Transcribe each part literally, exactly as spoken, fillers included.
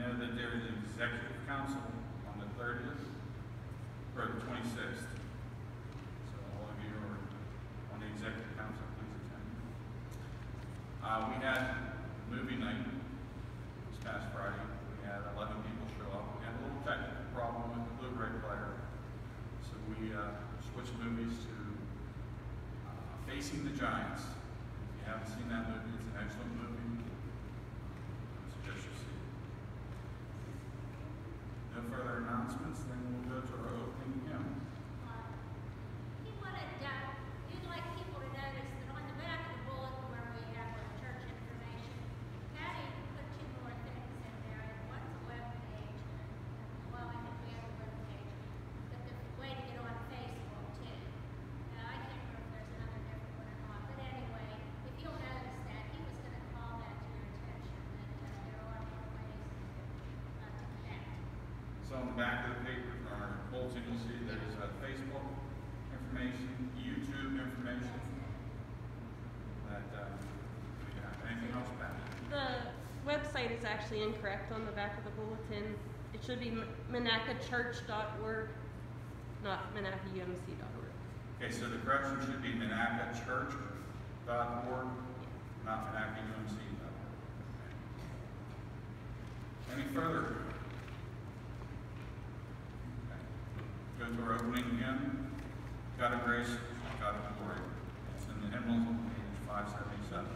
know that there is an executive council on the thirtieth, or the twenty-sixth. So all of you are on the executive council, please attend. Uh, we had movie night this past Friday. We had eleven people show up. We had a little technical problem with the Blu-ray player. So we uh, switched movies to uh, Facing the Giants. If you haven't seen that movie, it's an excellent movie. I suggest you see it. No further announcements, then we'll go to our opening hymn. He wanted, uh, you'd like people to notice that on the back of the bulletin where we have our church information, Patty put two more things in there. One's a web page, and, well, I think we have a web page, but the way to get on Facebook too. Now, I can't remember if there's another different one or not, but anyway, if you'll notice that, he was going to call that to your attention, that uh, there are more ways uh, to connect. So on the back of the paper, our bulletin, you'll see there's uh, Facebook information, YouTube information. That uh, we have. Anything else, Pat? The website is actually incorrect on the back of the bulletin. It should be monaca church dot org, not monaca U M C dot org. Okay, so the correction should be monaca church dot org, not monaca U M C dot org. Any further? Okay. Go to our opening hymn. God of grace, God of glory. It's in the hymnals on page five seventy-seven.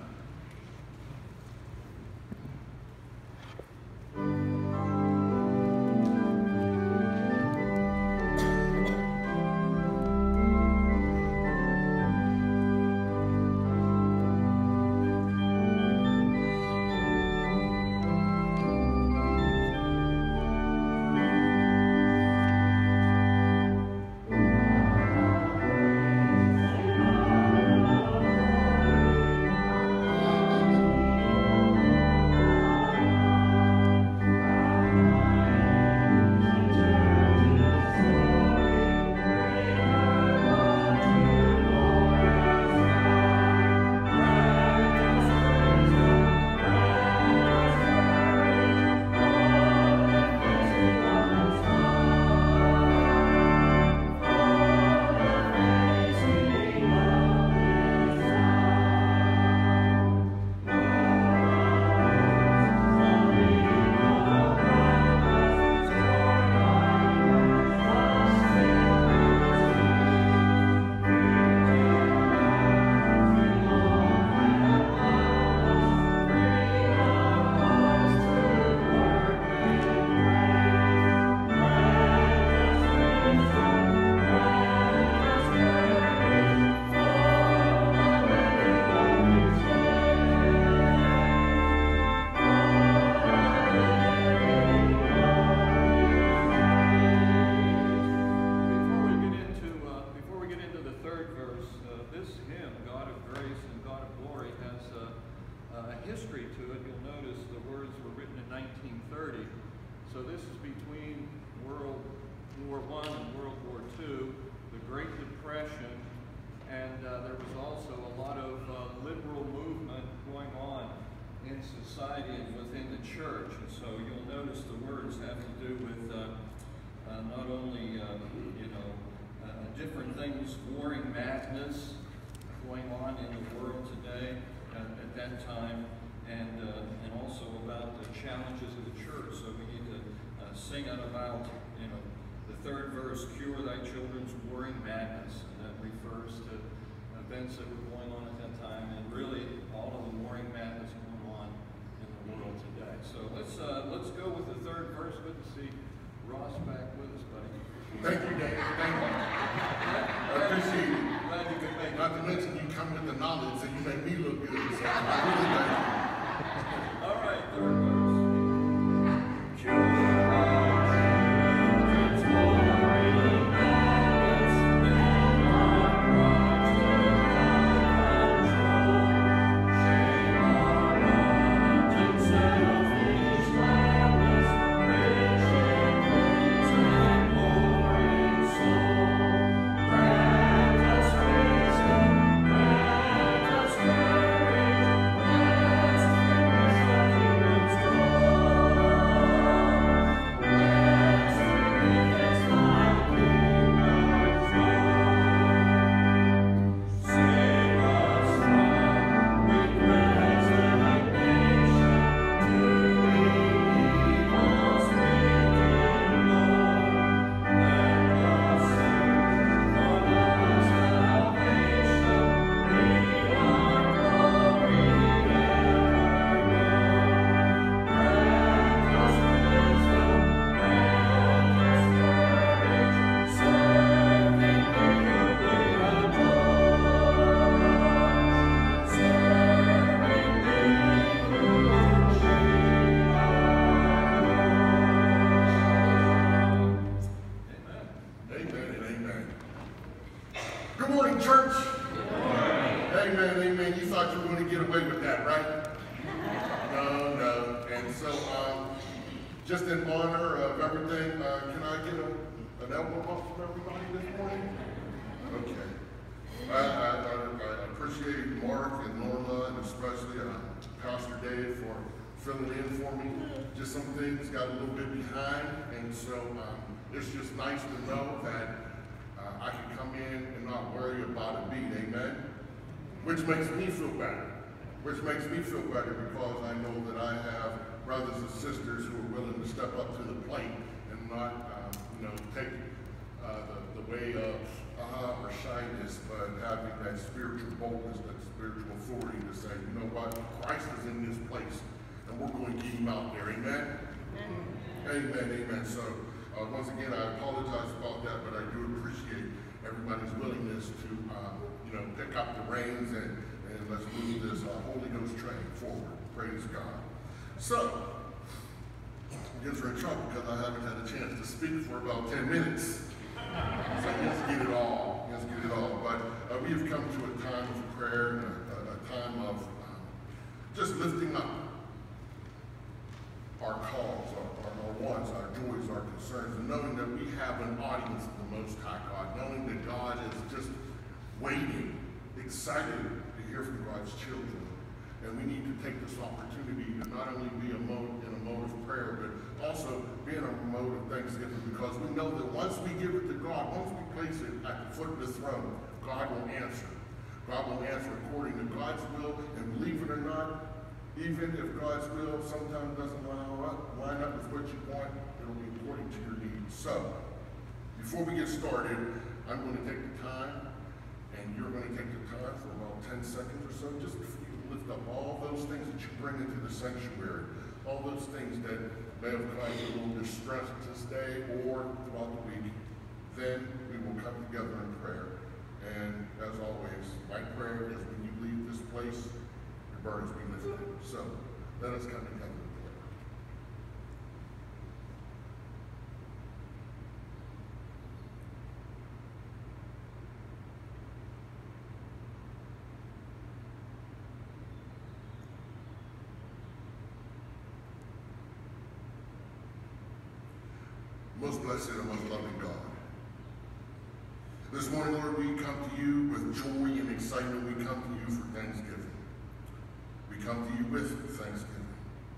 Thank you, Dave. Thank you. I appreciate it. Glad you could make it. Not to mention you come with the knowledge and you make me look good. So I really thank you. All right, third verse. Thank you. just in honor of everything, uh, can I get a, an elbow bump from everybody this morning? Okay. I, I, I, I appreciate Mark and Norma, and especially uh, Pastor Dave for filling in for me. Just some things got a little bit behind, and so um, it's just nice to know that uh, I can come in and not worry about a beat, amen? Which makes me feel better. Which makes me feel better because I know that I have brothers and sisters who are willing to step up to the plate and not, um, you know, take uh, the, the way of uh, or shyness, but having that spiritual boldness, that spiritual authority to say, you know what, Christ is in this place, and we're going to keep him out there. Amen? Amen, amen. amen. So, uh, once again, I apologize about that, but I do appreciate everybody's willingness to, uh, you know, pick up the reins and, and let's move this uh, Holy Ghost train forward. Praise God. So, you guys are in trouble because I haven't had a chance to speak for about ten minutes. So let's get it all. Let's get it all. But uh, we have come to a time of prayer and a, a, a time of um, just lifting up our calls, our, our, our wants, our joys, our concerns, and knowing that we have an audience of the Most High God, knowing that God is just waiting, excited to hear from God's children. And we need to take this opportunity to not only be a mode, in a mode of prayer, but also be in a mode of thanksgiving, because we know that once we give it to God, once we place it at the foot of the throne, God will answer. God will answer according to God's will, and believe it or not, even if God's will sometimes doesn't line up, line up with what you want, it'll be according to your needs. So, before we get started, I'm going to take the time, and you're going to take the time for about ten seconds or so, just for you to lift up all those things that you bring into the sanctuary, all those things that may have caused a little distress this day or throughout the week. Then we will come together in prayer. And as always, my prayer is when you leave this place, your burdens be lifted. So let us come together in prayer. Most blessed and most loving God, this morning, Lord, we come to you with joy and excitement. We come to you for thanksgiving. We come to you with thanksgiving.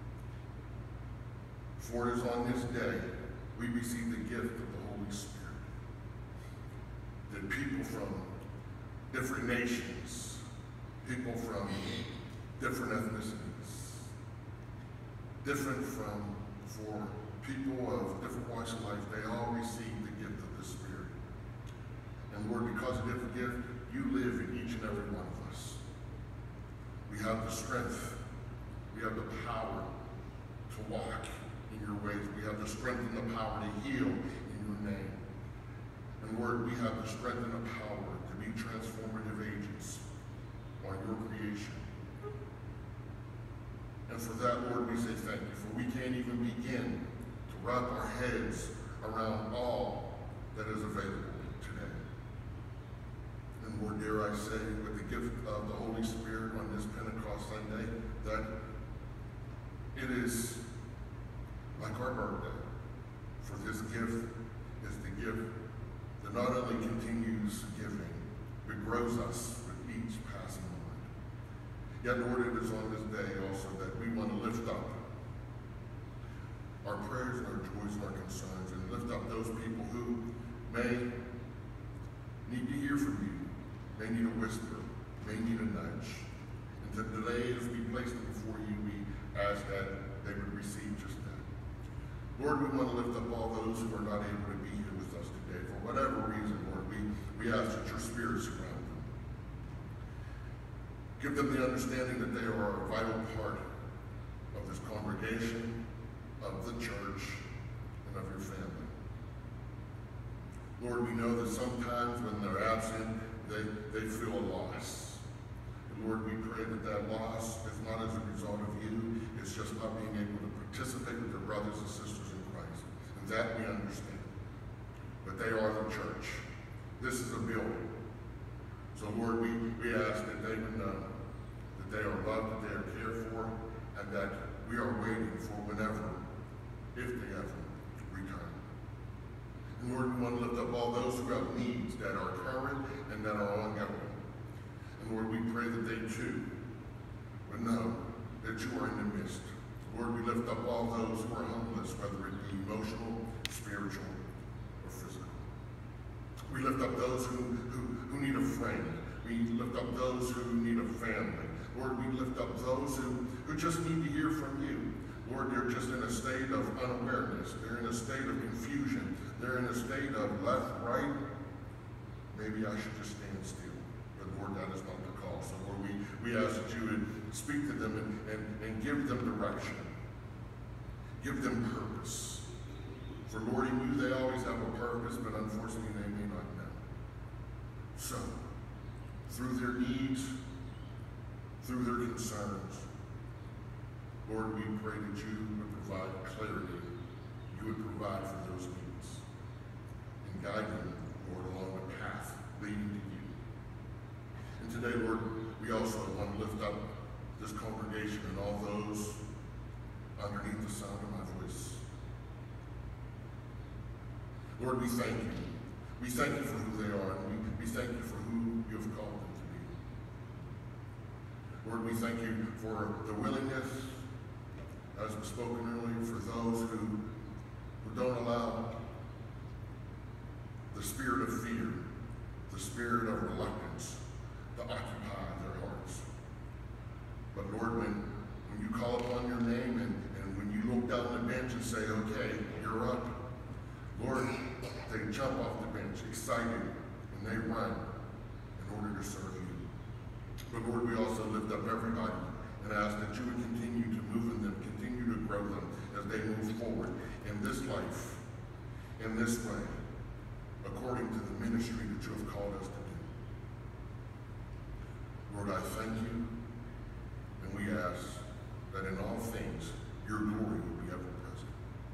For it is on this day we receive the gift of the Holy Spirit, that people from different nations, people from different ethnicities, different from, for people of different walks of life, they all receive the gift of the Spirit. And Lord, because of the gift, you live in each and every one of us. We have the strength, we have the power to walk in your ways. We have the strength and the power to heal in your name. And Lord, we have the strength and the power to be transformative agents on your creation. And for that, Lord, we say thank you, for we can't even begin to wrap our heads around all that is available today. And Lord, dare I say, with the gift of the Holy Spirit on this Pentecost Sunday, that it is like our birthday. For this gift is the gift that not only continues giving, but grows us with each passing moment. Yet, Lord, it is on this day also that we want to lift up our prayers and our joys and our concerns, and lift up those people who may need to hear from you, may need a whisper, may need a nudge. And today, as we place them before you, we ask that they would receive just that. Lord, we want to lift up all those who are not able to be here with us today. For whatever reason, Lord, we, we ask that your Spirit surround them. Give them the understanding that they are a vital part of this congregation, of the church, and of your family. Lord, we know that sometimes when they're absent, they, they feel a loss. And Lord, we pray that that loss is not as a result of you, it's just not being able to participate with their brothers and sisters in Christ. And that we understand. But they are the church. This is a building. So Lord, we, we ask that they would know that they are loved, that they are cared for, and that we are waiting for whenever if they ever return. And Lord, we want to lift up all those who have needs that are current and that are ongoing. And Lord, we pray that they too would know that you are in the midst. Lord, we lift up all those who are homeless, whether it be emotional, spiritual, or physical. We lift up those who, who, who need a friend. We lift up those who need a family. Lord, we lift up those who, who just need to hear from you. Lord, they're just in a state of unawareness. They're in a state of confusion. They're in a state of left, right. Maybe I should just stand still. But Lord, that is not the call. So Lord, we, we ask that you would speak to them and, and, and give them direction. Give them purpose. For Lord, you knew they always have a purpose, but unfortunately they may not know. So, through their needs, through their concerns, Lord, we pray that you would provide clarity. You would provide for those needs. And guide them, Lord, along the path leading to you. And today, Lord, we also want to lift up this congregation and all those underneath the sound of my voice. Lord, we thank you. We thank you for who they are, and we, we thank you for who you have called them to be. Lord, we thank you for the willingness, as was spoken earlier, for those who, who don't allow the spirit of fear, the spirit of reluctance to occupy their hearts. But Lord, when, when you call upon your name and, and when you look down the bench and say, okay, you're up, Lord, they jump off the bench, excited, and they run in order to serve you. But Lord, we also lift up everybody and ask that you would continue to move in them, continue to grow them as they move forward in this life, in this way, according to the ministry that you have called us to do. Lord, I thank you, and we ask that in all things, your glory would be ever present.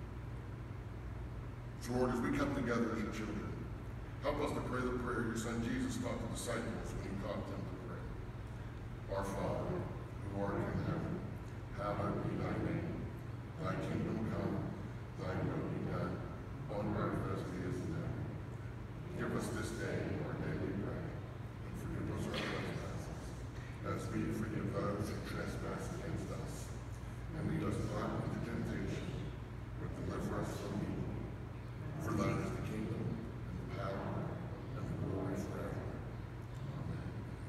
So Lord, as we come together as your children, help us to pray the prayer your son Jesus taught the disciples when he taught them to pray. Our Father, who art in heaven, hallowed be thy name. Thy kingdom come, thy will be done, on earth as it is in heaven. Give us this day our daily bread, and forgive us our trespasses, as we forgive those who trespass against us. And lead us not into temptation, but deliver us from evil. For thine is the kingdom, and the power, and the glory forever. Amen.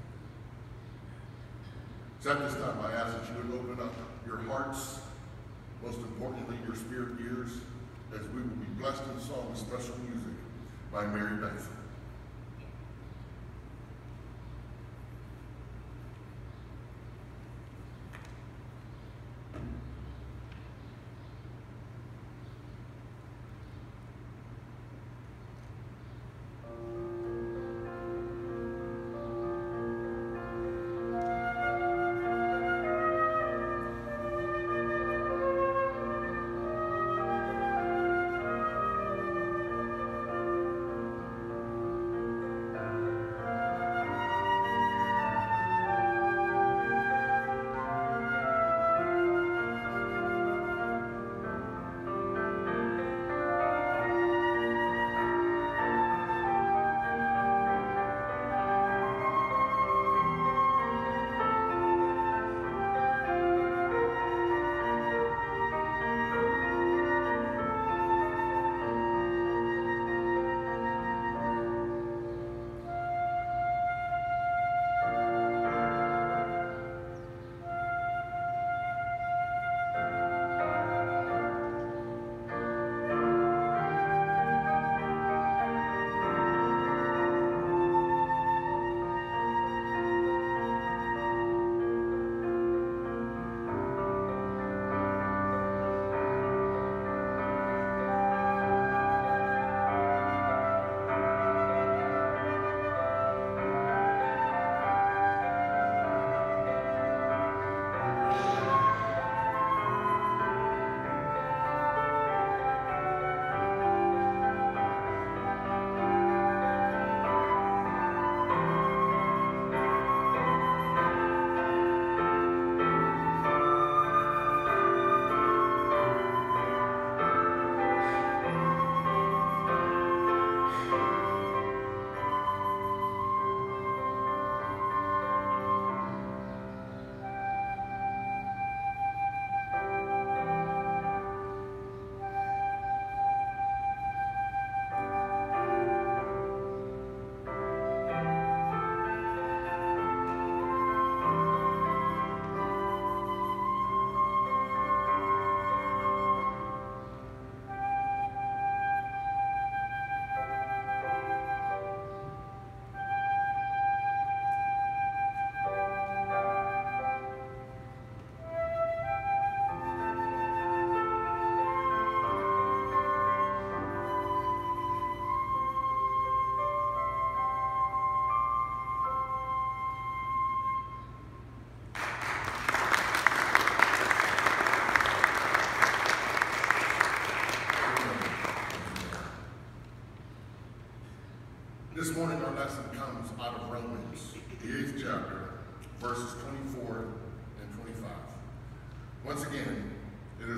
So at this time, I ask that you would open up your hearts, most importantly, your spirit ears, as we will be blessed in song with special music by Mary Beth. Thank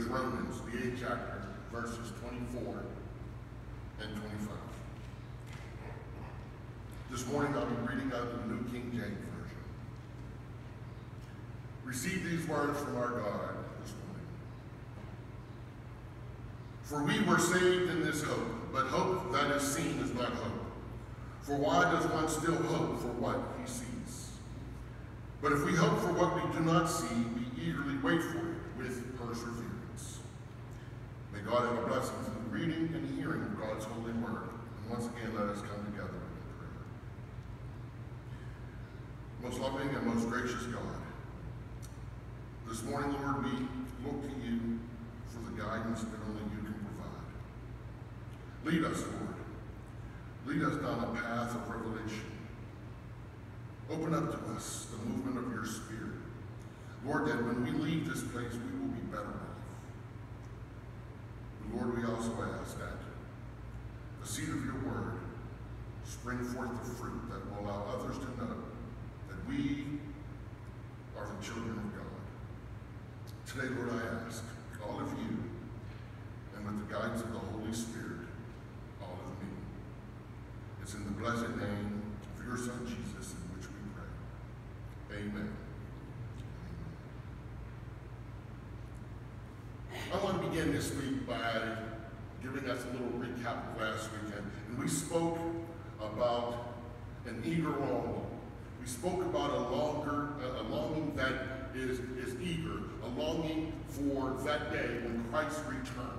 Romans, the eighth chapter, verses twenty-four and twenty-five. This morning I'll be reading out of the New King James Version. Receive these words from our God this morning. For we were saved in this hope, but hope that is seen is not hope. For why does one still hope for what he sees? But if we hope for what we do not see, we eagerly wait for it with perseverance. May God have a blessing through the reading and hearing of God's holy word. And once again, let us come together in prayer. Most loving and most gracious God, this morning, Lord, we look to you for the guidance that only you can provide. Lead us, Lord. Lead us down a path of revelation. Open up to us the movement of your Spirit. Lord, that when we leave this place, we will be better off. But Lord, we also ask that the seed of your word spring forth the fruit that will allow others to know that we are the children of God. Today, Lord, I ask all of you, and with the guidance of the Holy Spirit, all of me. It's in the blessed name of your Son, Jesus, in which we pray. Amen. I want to begin this week by giving us a little recap of last weekend. And we spoke about an eager longing. We spoke about a longer, a longing that is, is eager, a longing for that day when Christ returned.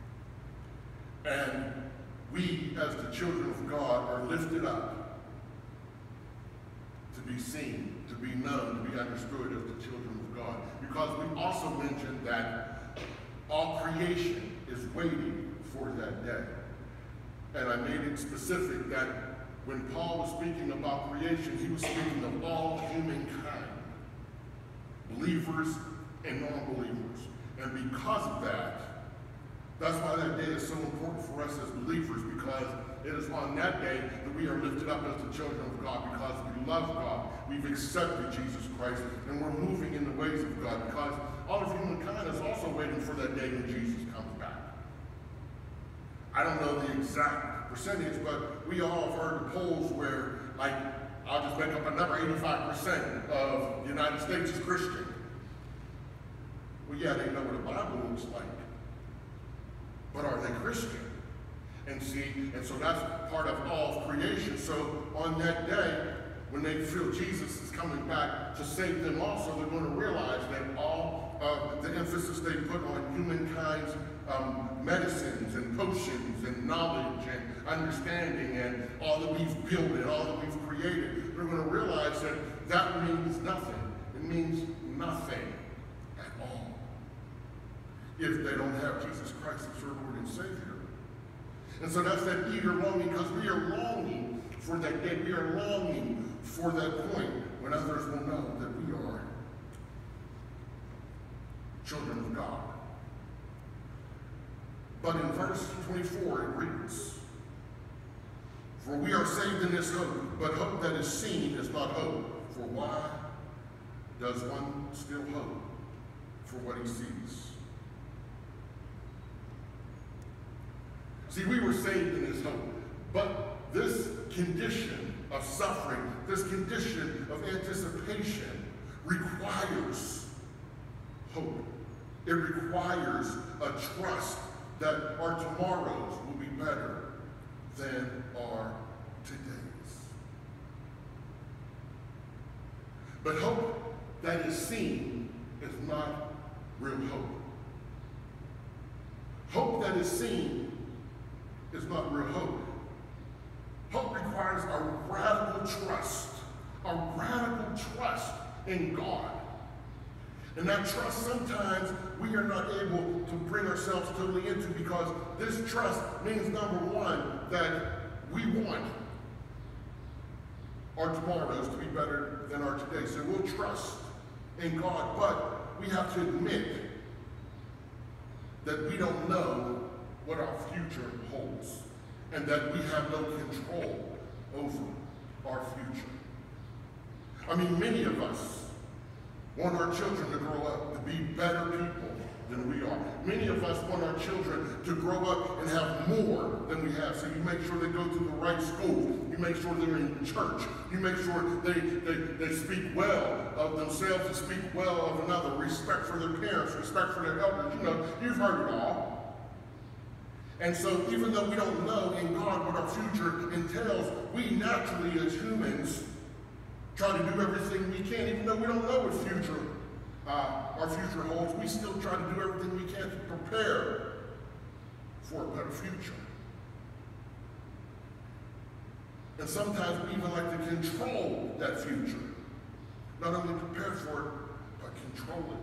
And we, as the children of God, are lifted up to be seen, to be known, to be understood as the children of God. Because we also mentioned that all creation is waiting for that day. And I made it specific that when Paul was speaking about creation, he was speaking of all humankind, believers and non-believers. And because of that, that's why that day is so important for us as believers, because it is on that day that we are lifted up as the children of God, because we love God, we've accepted Jesus Christ, and we're moving in the ways of God, because all of humankind is also waiting for that day when Jesus comes back. I don't know the exact percentage, but we all have heard the polls where, like, I'll just make up a number, eighty-five percent of the United States is Christian. Well, yeah, they know what the Bible looks like. But are they Christian? And see, and so that's part of all of creation. So on that day, when they feel Jesus is coming back to save them also, they're going to realize that all uh, the emphasis they put on humankind's um, medicines and potions and knowledge and understanding and all that we've built and all that we've created, they're going to realize that that means nothing. It means nothing at all if they don't have Jesus Christ as their Lord and Savior. And so that's that eager longing, because we are longing for that day. We are longing for that point when others will know that we are children of God. But in verse twenty-four, it reads, "For we are saved in this hope, but hope that is seen is not hope. For why does one still hope for what he sees?" See, we were saved in this hope, but this condition of suffering, this condition of anticipation requires hope. It requires a trust that our tomorrows will be better than our todays. But hope that is seen is not real hope. Hope that is seen is not real hope. Hope requires a radical trust, a radical trust in God. And that trust sometimes we are not able to bring ourselves totally into, because this trust means, number one, that we want our tomorrows to be better than our today. So we'll trust in God, but we have to admit that we don't know what our future holds, and that we have no control over our future. I mean, many of us want our children to grow up to be better people than we are. Many of us want our children to grow up and have more than we have. So you make sure they go to the right school. You make sure they're in church. You make sure they, they, they speak well of themselves and speak well of another. Respect for their parents, respect for their elders. You know, you've heard it all. And so even though we don't know in God what our future entails, we naturally as humans try to do everything we can, even though we don't know what future uh, our future holds. We still try to do everything we can to prepare for a better future. And sometimes we even like to control that future. Not only prepare for it, but control it.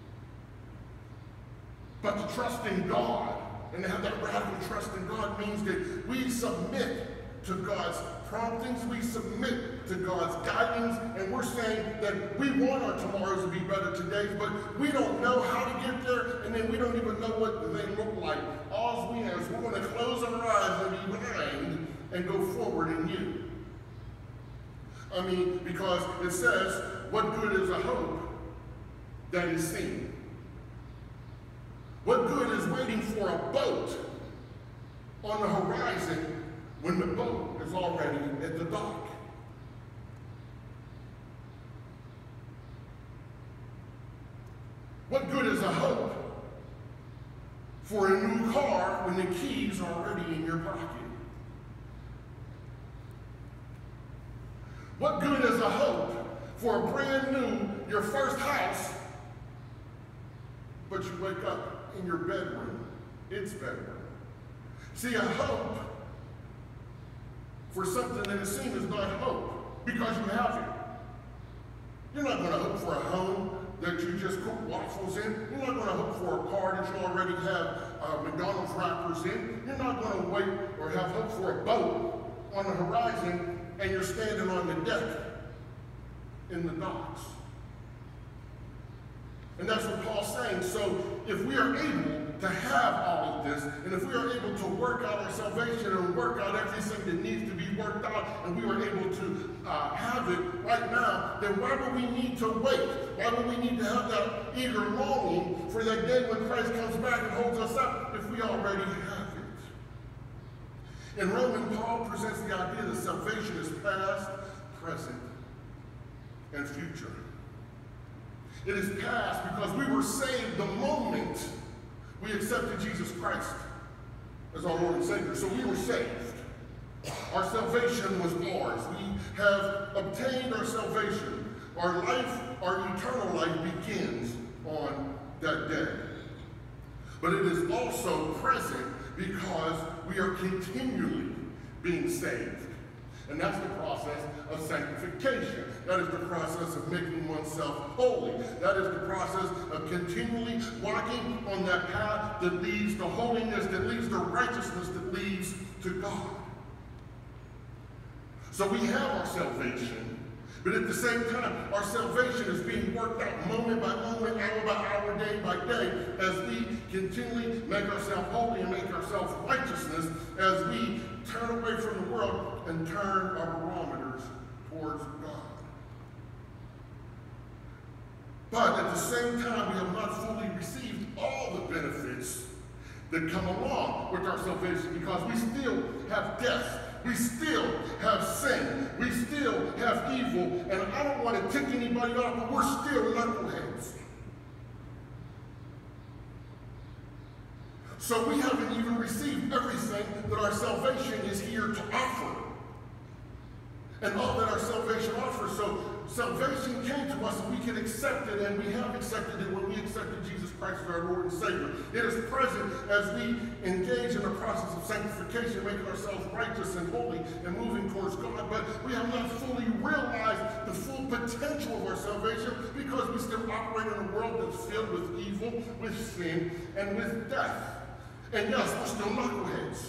But to trust in God and to have that radical trust in God means that we submit to God's promptings, we submit to God's guidance, and we're saying that we want our tomorrows to be better today, but we don't know how to get there, and then we don't even know what they look like. All we have is we're going to close our eyes and be blind and go forward in you. I mean, because it says, what good is a hope that is seen? What good is waiting for a boat on the horizon when the boat is already at the dock? What good is a hope for a new car when the keys are already in your pocket? What good is a hope for a brand new, your first house, but you wake up in your bedroom, its bedroom? See, a hope for something that is seen is not hope because you have it. You're not going to hope for a home that you just cook waffles in. You're not going to hope for a car that you already have uh, McDonald's wrappers in. You're not going to wait or have hope for a boat on the horizon and you're standing on the deck in the docks. And that's what Paul's saying. So if we are able to have all of this, and if we are able to work out our salvation and work out everything that needs to be worked out, and we are able to uh, have it right now, then why would we need to wait? Why would we need to have that eager longing for that day when Christ comes back and holds us up if we already have it? In Romans, Paul presents the idea that salvation is past, present, and future. It is past because we were saved the moment we accepted Jesus Christ as our Lord and Savior. So we were saved. Our salvation was ours. We have obtained our salvation. Our life, our eternal life begins on that day. But it is also present because we are continually being saved. And that's the process of sanctification. That is the process of making oneself holy. That is the process of continually walking on that path that leads to holiness, that leads to righteousness, that leads to God. So we have our salvation, but at the same time, our salvation is being worked out moment by moment, hour by hour, day by day, as we continually make ourselves holy and make ourselves righteousness, as we turn away from the world and turn our barometers towards God. But at the same time, we have not fully received all the benefits that come along with our salvation because we still have death. We still have sin. We still have evil. And I don't want to tick anybody off, but we're still knuckleheads. So we haven't even received everything that our salvation is here to offer. And all that our salvation offers. So salvation came to us and we can accept it, and we have accepted it when we accepted Jesus Christ as our Lord and Savior. It is present as we engage in the process of sanctification, making ourselves righteous and holy and moving towards God. But we have not fully realized the full potential of our salvation because we still operate in a world that's filled with evil, with sin, and with death. And yes, we're still knuckleheads.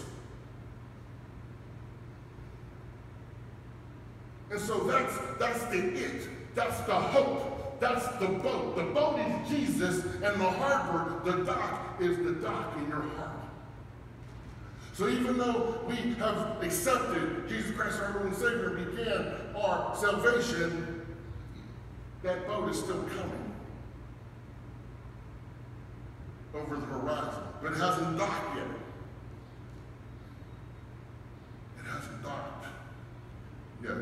And so that's, that's the it. That's the hope. That's the boat. The boat is Jesus, and the harbor, the dock, is the dock in your heart. So even though we have accepted Jesus Christ our Lord and Savior and began our salvation, that boat is still coming. over the horizon, but it hasn't docked yet. It hasn't docked yet.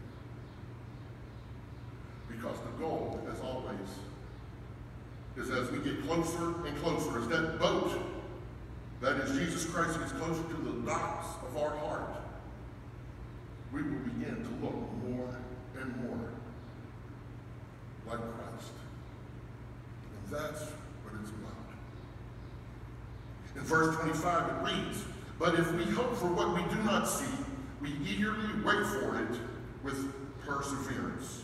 Because the goal, as always, is as we get closer and closer, as that boat, that is Jesus Christ, gets closer to the docks of our heart, we will begin to look more and more like Christ. And that's what it's about. In verse twenty-five it reads, "But if we hope for what we do not see, we eagerly wait for it with perseverance."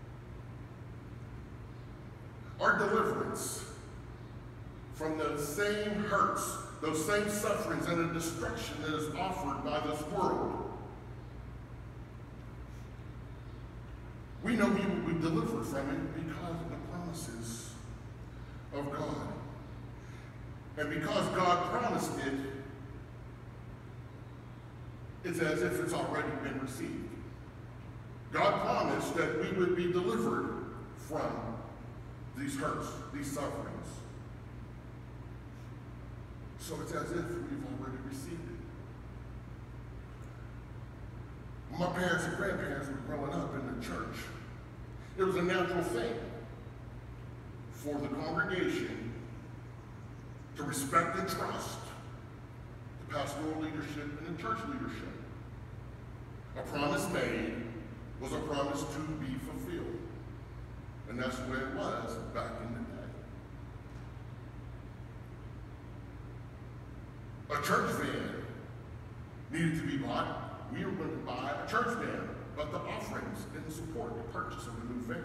Our deliverance from those same hurts, those same sufferings, and the destruction that is offered by this world, we know we will be delivered from it because of the promises of God. And because God promised it, it's as if it's already been received. God promised that we would be delivered from these hurts, these sufferings. So it's as if we've already received it. My parents and grandparents were growing up in the church. It was a natural thing for the congregation to respect and trust the pastoral leadership and the church leadership. A promise made was a promise to be fulfilled. And that's the way it was back in the day. A church van needed to be bought. We were going to buy a church van, but the offerings didn't support the purchase of a new van.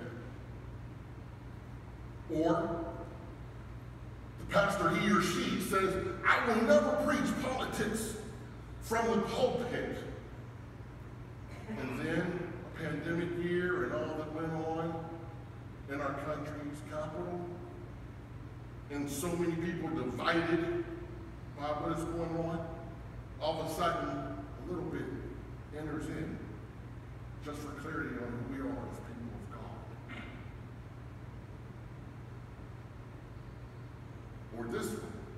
Or the pastor, he or she, says, "I will never preach politics from the pulpit." And then a pandemic year and all that went on in our country's capital, and so many people divided by what is going on, all of a sudden, a little bit enters in, just for clarity on who we are as people of God. Or this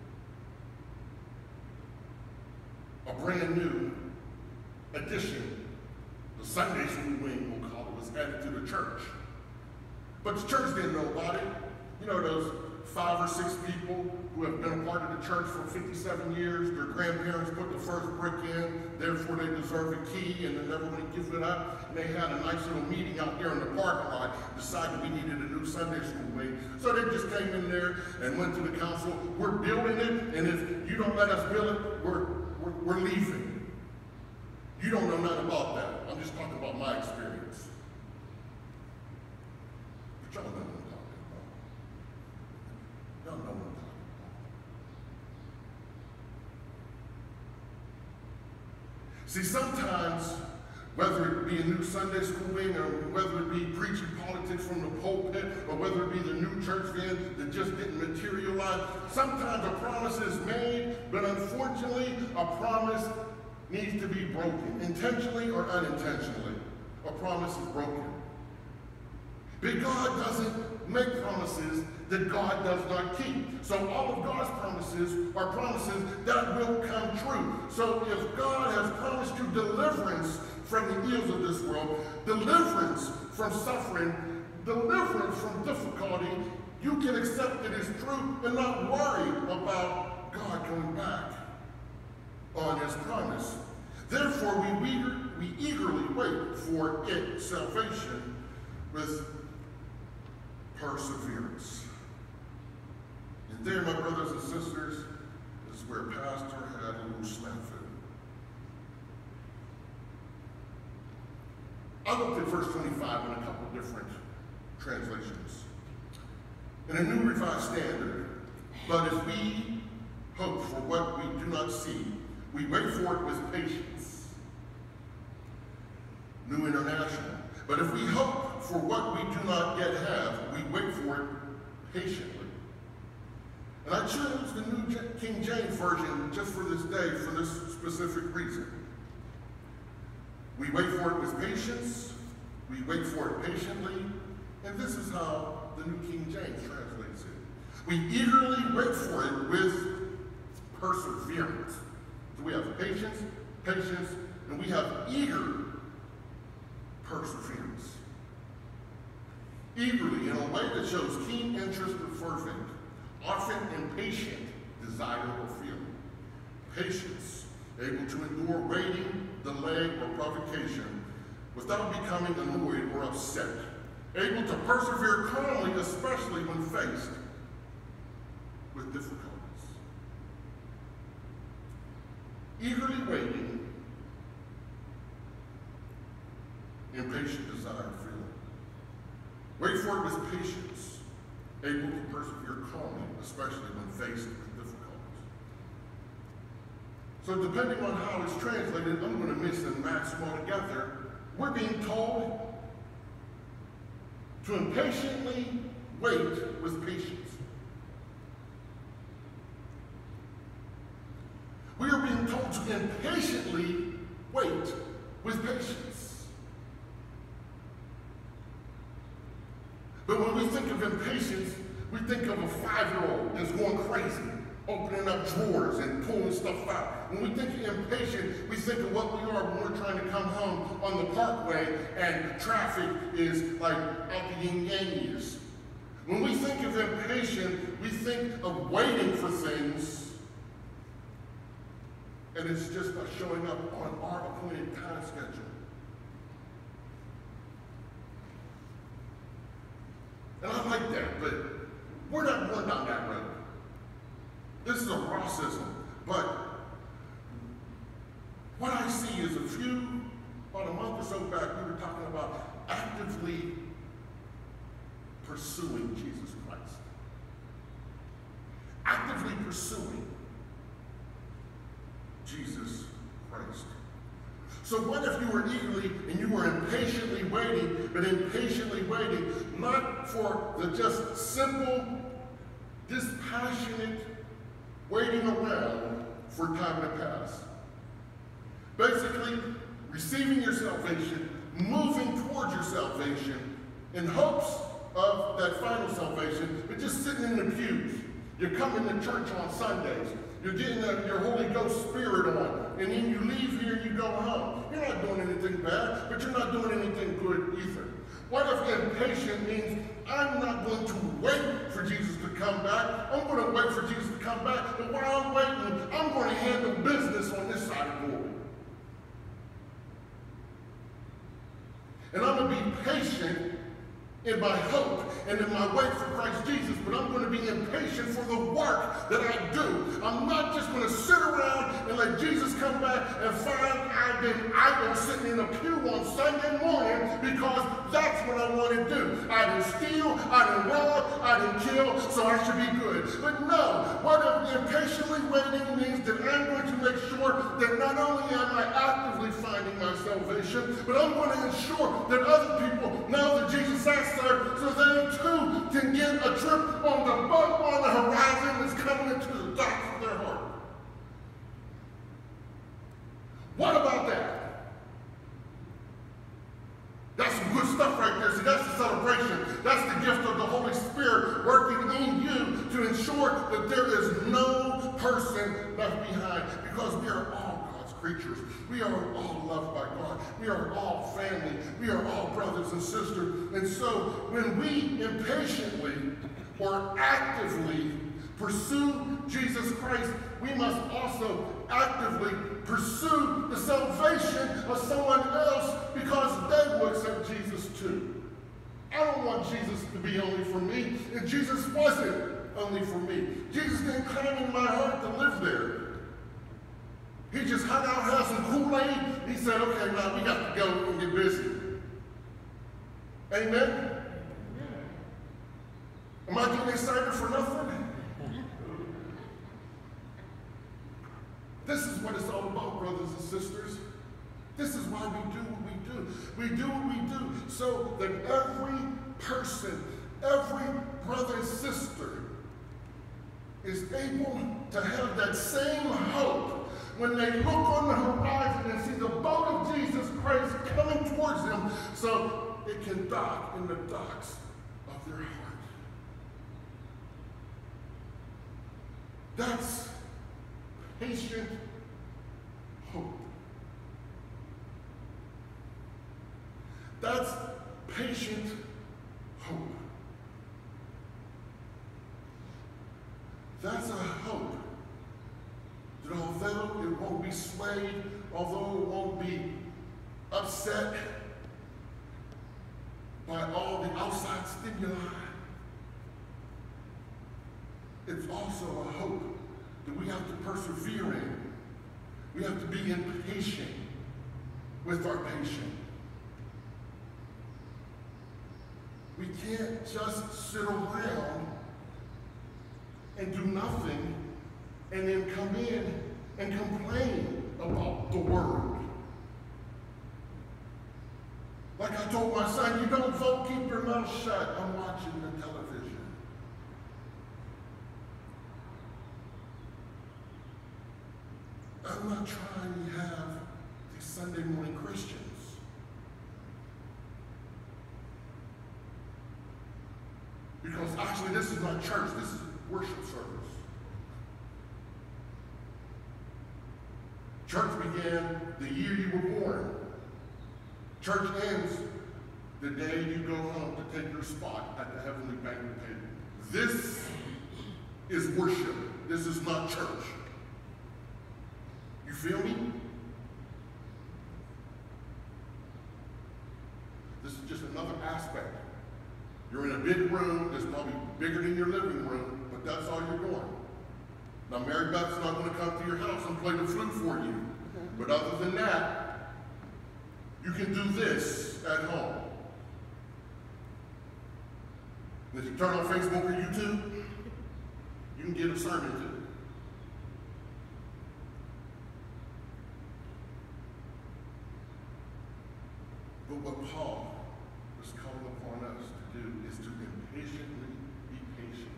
one, a brand new addition, the Sunday school wing, we'll call it, was added to the church. But the church didn't know about it. You know, those five or six people who have been a part of the church for fifty-seven years, their grandparents put the first brick in, therefore they deserve a key, and they're never going to give it up. And they had a nice little meeting out there in the parking lot, decided we needed a new Sunday school wing. So they just came in there and went to the council. We're building it, and if you don't let us build it, we're, we're, we're leaving. You don't know nothing about that. I'm just talking about my experience. But y'all know what I'm talking about. Y'all know what I'm talking about. See, sometimes, whether it be a new Sunday school wing, or whether it be preaching politics from the pulpit, or whether it be the new church van that just didn't materialize, sometimes a promise is made, but unfortunately, a promise needs to be broken, intentionally or unintentionally. A promise is broken. But God doesn't make promises that God does not keep. So all of God's promises are promises that will come true. So if God has promised you deliverance from the ills of this world, deliverance from suffering, deliverance from difficulty, you can accept it as true and not worry about God coming back on his promise. Therefore, we, eager, we eagerly wait for it, salvation, with perseverance. And there, my brothers and sisters, is where Pastor had a little snafu. I looked at verse twenty-five in a couple of different translations. In a New Revised Standard, but if we hope for what we do not see, we wait for it with patience. New International, but if we hope for what we do not yet have, we wait for it patiently. And I chose the New King James Version just for this day, for this specific reason. We wait for it with patience, we wait for it patiently, and this is how the New King James translates it. We eagerly wait for it with perseverance. So we have patience, patience, and we have eager perseverance. Eagerly, in a way that shows keen interest or fervent, often impatient desire or feeling. Patience, able to endure waiting, delay, or provocation without becoming annoyed or upset. Able to persevere calmly, especially when faced with difficulties. Eagerly waiting, impatient desire, feeling. Wait for it with patience, able to persevere calmly, especially when faced with difficulties. So depending on how it's translated, I'm going to mix and match them all together. We're being told to impatiently wait with patience. We are being told to impatiently wait with patience. But when we think of impatience, we think of a five-year-old that's going crazy, opening up drawers and pulling stuff out. When we think of impatient, we think of what we are when we're trying to come home on the parkway and traffic is like out the yin-yang years. When we think of impatient, we think of waiting for things, and it's just not showing up on our appointed time schedule. And I like that, but we're not going down that road. This is a process, but what I see is a few, about a month or so back, we were talking about actively pursuing Jesus Christ. Actively pursuing Jesus Christ. So what if you were eagerly and you were impatiently waiting, but impatiently waiting, not for the just simple, dispassionate waiting around for time to pass. Basically, receiving your salvation, moving towards your salvation in hopes of that final salvation, but just sitting in the pews. You're coming to church on Sundays. You're getting a, your Holy Ghost Spirit on, and then you leave here and you go home. You're not doing anything bad, but you're not doing anything good either. What if impatient means I'm not going to wait for Jesus to come back. I'm going to wait for Jesus to come back, but while I'm waiting, I'm going to handle business on this side of glory. And I'm going to be patient in my hope and in my wait for Christ Jesus, but I'm going to be impatient for the work that I do. I'm not just going to sit around and let Jesus come back and find I've been idle sitting in a pew on Sunday morning because that's what I want to do. I didn't steal, I didn't rob, I didn't kill, so I should be good. But no, what if impatiently waiting means that I'm going to make sure that not only am I actively finding my salvation, but I'm going to ensure that other people know that Jesus has served, so they too can get a trip on the boat on the horizon that's coming into the docks of their heart. What about that? That's some good stuff right there. See, that's the celebration. That's the gift of the Holy Spirit working in you to ensure that there is no person left behind, because we are all God's creatures. We are all loved by God. We are all family. We are all brothers and sisters. And so when we impatiently or actively pursue Jesus Christ, we must also actively pursue the salvation of someone else, because they will accept Jesus too. I don't want Jesus to be only for me, and Jesus wasn't only for me. Jesus didn't come in my heart to live there. He just hung out, had some Kool-Aid. He said, okay, now we got to go and get busy. Amen? Am I getting excited for nothing? This is what it's all about, brothers and sisters. This is why we do what we do. We do what we do so that every person, every brother and sister is able to have that same hope when they look on the horizon and see the boat of Jesus Christ coming towards them, so it can dock in the docks of their heart. That's patient hope. That's patient hope. That's a hope that although it won't be swayed, although it won't be upset by all the outside stimuli, it's also a hope that we have to persevere in. We have to be impatient with our patient. We can't just sit around and do nothing and then come in and complain about the world. Like I told my son, you don't vote, keep your mouth shut. I'm watching the television. I'm not trying to have these Sunday morning Christians. Because actually this is not church, this is worship service. Church began the year you were born. Church ends the day you go home to take your spot at the heavenly banquet table. This is worship. This is not church. You feel me? This is just another aspect. You're in a big room that's probably bigger than your living room, but that's all you're doing. Now, Mary Beth's not going to come to your house and play the flute for you. But other than that, you can do this at home. If you turn on Facebook or YouTube, you can get a sermon too. But what Paul is calling upon us to do is to impatiently be patient.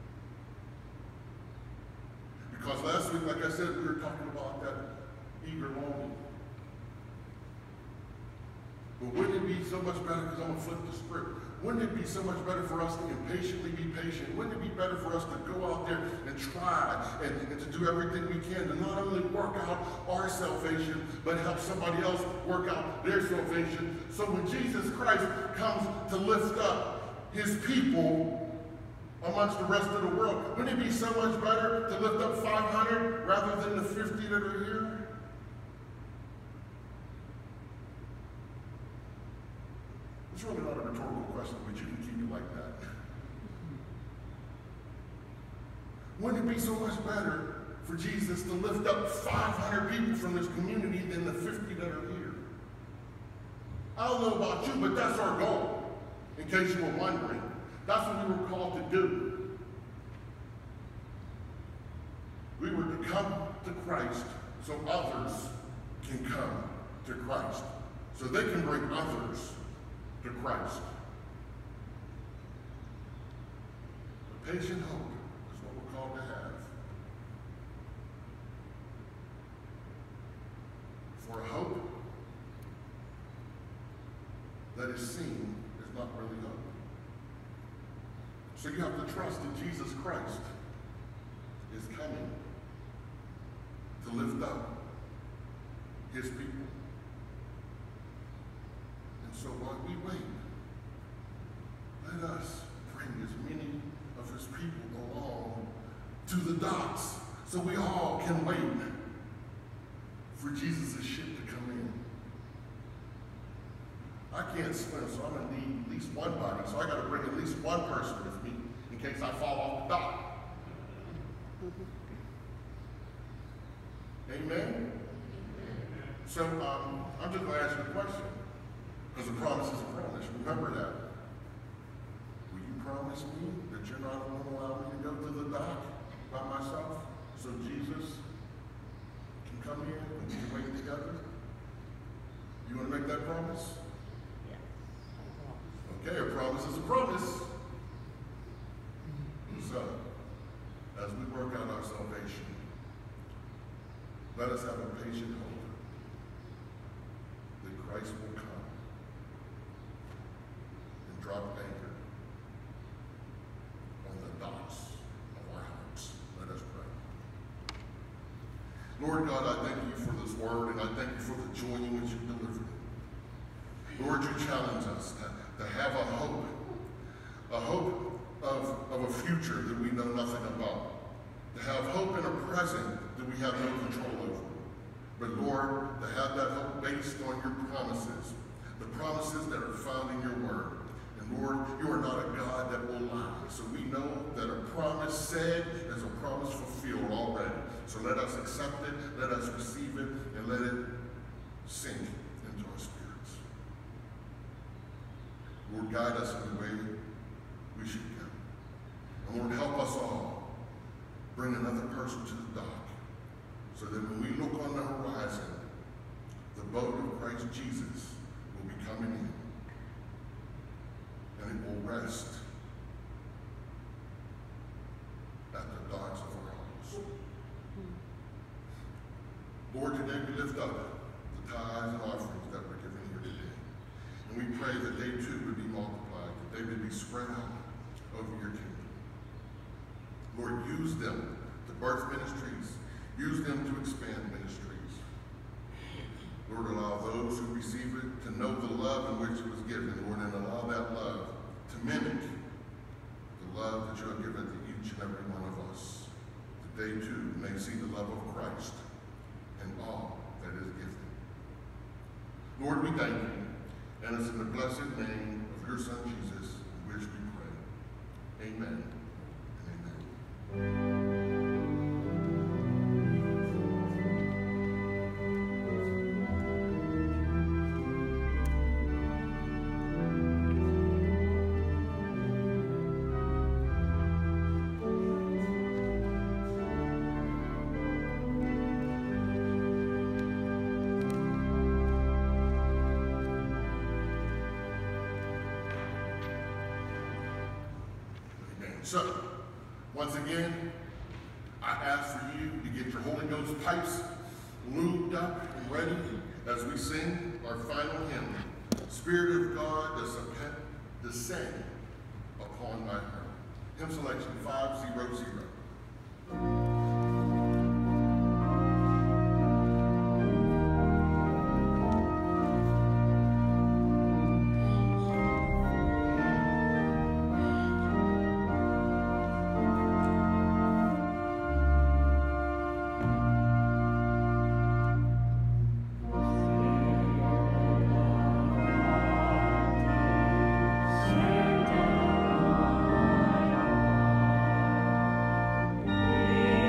Because last week, like I said, we were talking about that eager longing. But wouldn't it be so much better, because I'm going to flip the script, wouldn't it be so much better for us to impatiently be patient? Wouldn't it be better for us to go out there and try and, and to do everything we can to not only work out our salvation, but help somebody else work out their salvation? So when Jesus Christ comes to lift up his people amongst the rest of the world, wouldn't it be so much better to lift up five hundred rather than the fifty that are here? It's really not a rhetorical question, but you can keep it like that. Wouldn't it be so much better for Jesus to lift up five hundred people from this community than the fifty that are here? I don't know about you, but that's our goal, in case you were wondering. That's what we were called to do. We were to come to Christ so others can come to Christ, so they can bring others to Christ. The patient hope is what we're called to have. For a hope that is seen is not really hope. So you have to trust that Jesus Christ is coming to lift up his people. And so while we wait, let us bring as many of his people along to the docks so we all can wait for Jesus' ship to come in. I can't swim, so I'm going to need at least one body, so I got to bring at least one person with me in case I fall off the dock. Amen? So um, I'm just going to ask you a question. Because a promise is a promise. Remember that. Will you promise me that you're not going to allow me to go to the dock by myself so Jesus can come here and we can wait together? You want to make that promise? Yeah. Okay, a promise is a promise. So, as we work out our salvation, let us have a patient hope that Christ will come and drop anchor on the docks of our hearts. Let us pray. Lord God, I thank you for this word, and I thank you for the joy in which you delivered it. Lord, you challenge us to, to have a hope, a hope of, of a future that we know nothing about, to have hope in a present that we have no control over. But Lord, to have that hope based on your promises, the promises that are found in your word. And Lord, you are not a God that will lie. So we know that a promise said is a promise fulfilled already. So let us accept it, let us receive it, and let it sink into our spirits. Lord, guide us in the way we should go. And Lord, help us all bring another person to the dock, so that when we look on the horizon, the boat of Christ Jesus will be coming in, and it will rest at the docks of our homes. Lord, today we lift up the tithes and offerings that were given here today. And we pray that they too would be multiplied, that they would be spread out over your kingdom. Lord, use them to birth ministries. Use them to expand ministries. Lord, allow those who receive it to know the love in which it was given, Lord, and allow that love to mimic the love that you have given to each and every one of us, that they too may see the love of Christ in all that is given. Lord, we thank you, and it's in the blessed name of your Son, Jesus, in which we pray. Amen and amen. So, once again, I ask for you to get your Holy Ghost pipes lubed up and ready as we sing our final hymn, Spirit of God, descend upon my heart. Hymn selection five zero zero. Yeah.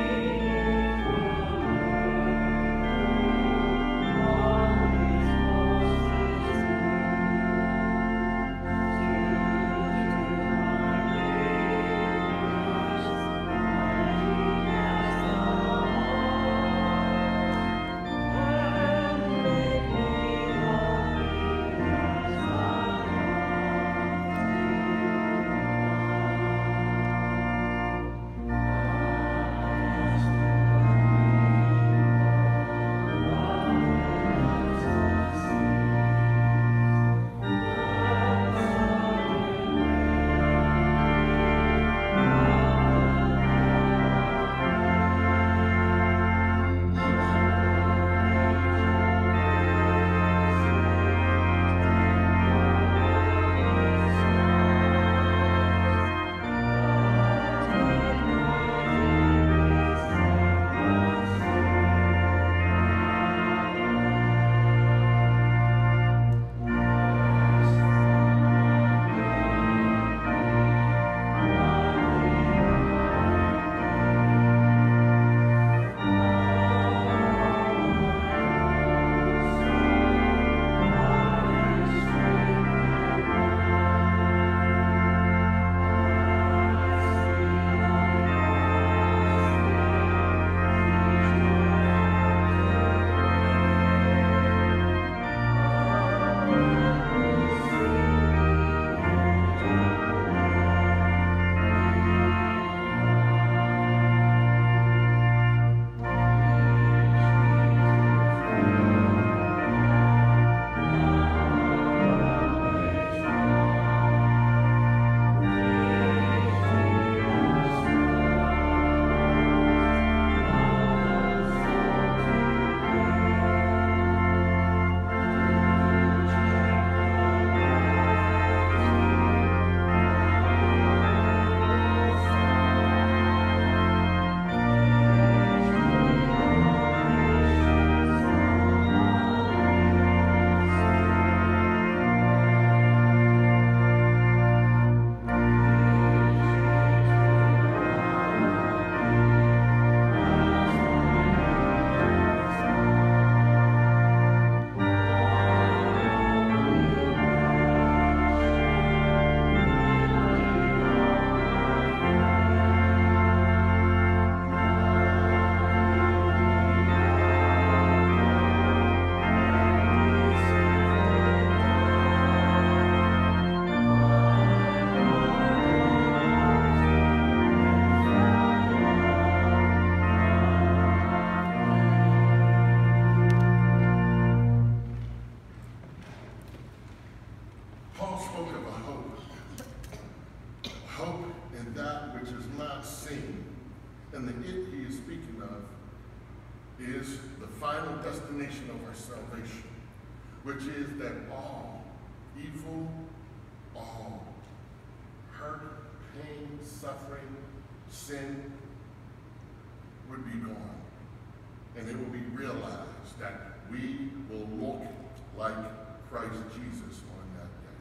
is the final destination of our salvation, which is that all evil, all hurt, pain, suffering, sin would be gone. And it will be realized that we will look like Christ Jesus on that day.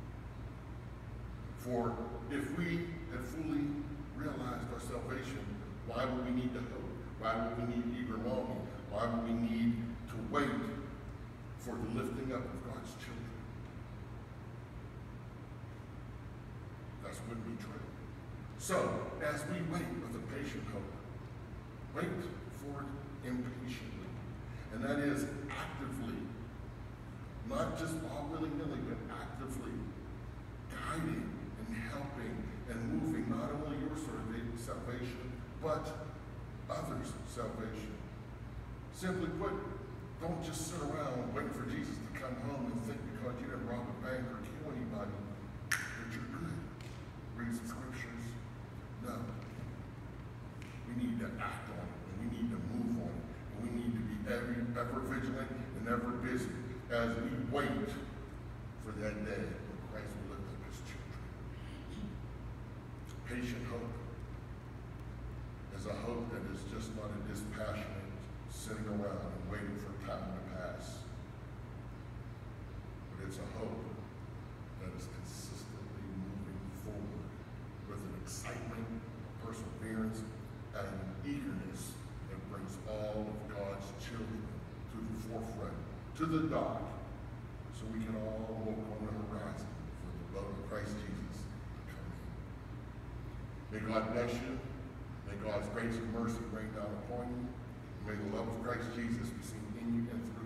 For if we had fully realized our salvation, why would we need to hope? Why would we need eager longing? Why would we need to wait for the lifting up of God's children? That's what we true. So, as we wait with a patient hope, wait for it impatiently. And that is actively, not just all willy-nilly, but actively guiding and helping and moving not only your salvation, but others' salvation. Simply put, don't just sit around waiting for Jesus to come home and think because you didn't rob a bank or kill anybody that you're good. Read some scriptures. No. We need to act on it, and we need to move on it, and we need to be every, ever vigilant and ever busy as we wait for that day when Christ will lift up his children. Patient hope is a hope that is just not a dispassionate sitting around and waiting for time to pass. But it's a hope that is consistently moving forward with an excitement, a perseverance, and an eagerness that brings all of God's children to the forefront, to the dock, so we can all look on the horizon for the boat of Christ Jesus to come in. May God bless you. May God's grace and mercy rain down upon you. May the love of Christ Jesus be seen in you and through